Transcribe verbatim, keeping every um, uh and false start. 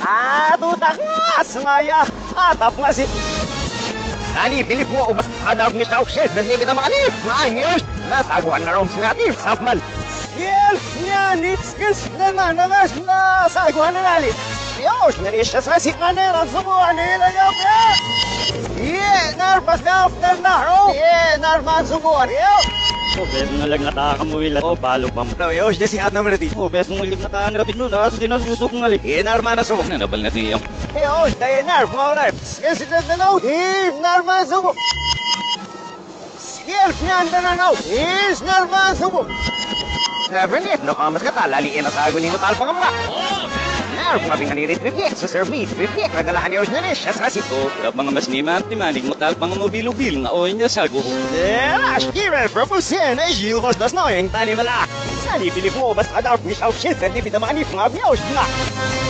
Ah, tutak nga! Sumaya! Atap nga si... Nani, pilip mo ubas kadar ni Tao Shed, na kita makanip! Maayos! Nataguan na rin sinatip, sapman! Yes! Yan! It's yes! Naman! Namas! Nasaguan na nalit! Diyos! Narisya sa sikanera! Sumuhan nila yung... Yeah! Narpas na after na! Yeah! Narpas sumuhan! Diyos! O, bes nga lang natakamuila. O, palo pa mo. Diyos! Desihat naman natin! O, bes nga ulit natakanapit nun. Aso din ang susok nga li. Yeah! Narman na sumuk! Nanabal na niya. Diyos! Daya narp! Mga narp! Yes! Ito na now! Yeah! Narman sumuk! Yes! Nanda na now! Yes! Narman sumuk! Seven years, no kamas ka talaliin na sa agunin mo talpang ka. Narp, mabing nanirit-riflect sa service, reflect, nagalahan niya na siya sa sito. O, mga mas ni Mantimanig mo talpang mo bilog-bilog nga o niya sago. Yeah, Shkira, propusin, ay yilkos das no, yung tali mala. Sani, pilip mo, basta daw, misaw shit, hindi pinamanip nga biyos nga.